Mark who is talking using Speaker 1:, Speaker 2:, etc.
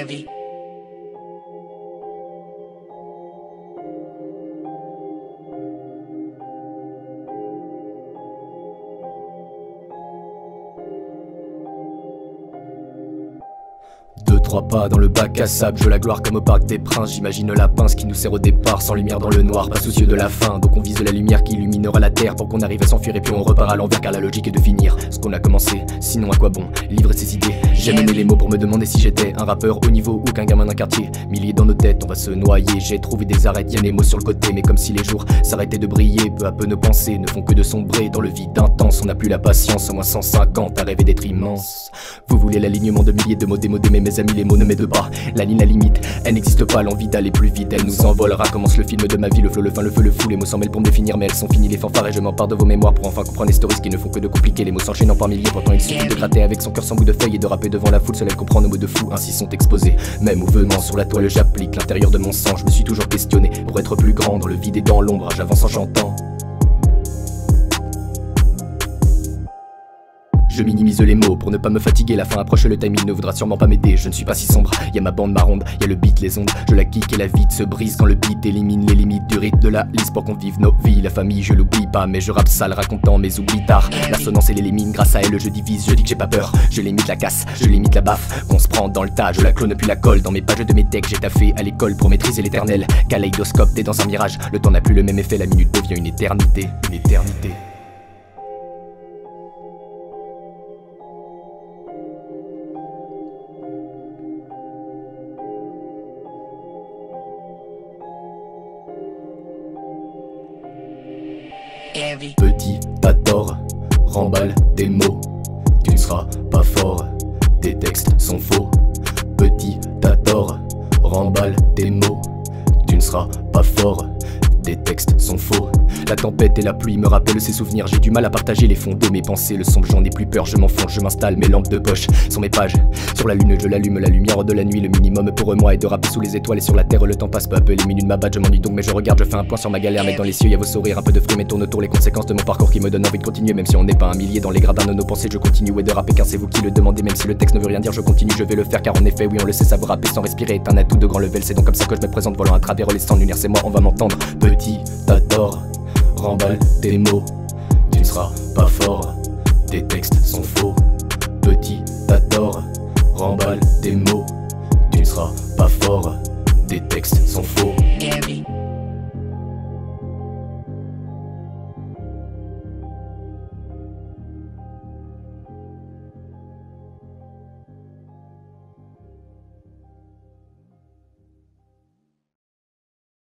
Speaker 1: Heavy.
Speaker 2: Deux, trois pas dans le bac à sable, je la gloire comme au parc des princes. J'imagine la pince qui nous sert au départ, sans lumière dans le noir, pas soucieux de la fin. Donc on vise la lumière qui illuminera la terre pour qu'on arrive à s'enfuir et puis on repart à l'envers, car la logique est de finir ce qu'on a commencé. Sinon à quoi bon livrer ses idées? J'ai mené les mots pour me demander si j'étais un rappeur au niveau ou qu'un gamin d'un quartier. Milliers dans nos têtes, on va se noyer. J'ai trouvé des arêtes, y'a des mots sur le côté, mais comme si les jours s'arrêtaient de briller. Peu à peu nos pensées ne font que de sombrer dans le vide intense. On n'a plus la patience, au moins 150 à rêver d'être immense. Vous voulez l'alignement de milliers de mots démodés, mais mes amis les mots ne m'aident pas. La ligne, la limite, elle n'existe pas, l'envie d'aller plus vite, elle nous envolera. Commence le film de ma vie, le flow, le fin, le feu, le fou. Les mots s'en mêlent pour me définir, mais elles sont finies les fanfares. Et je m'empare de vos mémoires pour enfin comprendre les stories qui ne font que de compliquer. Les mots s'enchaînant par milliers, pourtant il suffit de gratter avec son cœur sans bout de feuille et de rapper devant la foule. Seul elle comprend nos mots de fou, ainsi sont exposés. Même ou venant sur la toile, j'applique l'intérieur de mon sang. Je me suis toujours questionné pour être plus grand dans le vide et dans l'ombre. J'avance en chantant. Je minimise les mots pour ne pas me fatiguer, la fin approche, le timing ne voudra sûrement pas m'aider. Je ne suis pas si sombre, y'a ma bande, ma ronde, y'a le beat, les ondes. Je la kick et la vide se brise quand le beat élimine les limites du rythme de la liste pour qu'on vive nos vies. La famille je l'oublie pas, mais je rappe sale racontant mes oublis tard. L'assonance elle élimine, grâce à elle je divise, je dis que j'ai pas peur. Je limite la casse, je limite la baffe, qu'on se prend dans le tas. Je la clone puis la colle dans mes pages de mes decks. J'ai taffé à l'école pour maîtriser l'éternel kaléidoscope, t'es dans un mirage, le temps n'a plus le même effet, la minute devient une éternité, une éternité.
Speaker 1: Heavy.
Speaker 2: Petit, t'as tort, remballe des mots, tu ne seras pas fort, tes textes sont faux. Petit, t'as tort, remballe des mots, tu ne seras pas fort, tes textes sont faux. La tempête et la pluie me rappellent ces souvenirs. J'ai du mal à partager les fonds de mes pensées. Le sombre, j'en ai plus peur, je m'enfonce, je m'installe. Mes lampes de poche sont mes pages. Sur la lune, je l'allume, la lumière de la nuit. Le minimum pour moi est de rapper sous les étoiles. Et sur la terre, le temps passe peu à peu. Les minutes m'abattent, je m'ennuie donc, mais je regarde, je fais un point sur ma galère. Mec dans les cieux, y'a vos sourires, un peu de fruits, mais tourne autour les conséquences de mon parcours qui me donne envie de continuer. Même si on n'est pas un millier dans les gradins de nos pensées, je continue de rapper car c'est vous qui le demandez. Même si le texte ne veut rien dire, je continue, je vais le faire car en effet, oui, on le sait, savoir rapper sans respirer est un atout de grand level. C'est donc comme ça que je me présente, volant à travers les stands lunaires. C'est moi, on va m'entendre. Petit, t'as tort, remballe tes mots, tu ne seras pas fort, tes textes sont faux. Petit, t'as tort, remballe tes mots, tu ne seras pas fort, tes textes sont faux.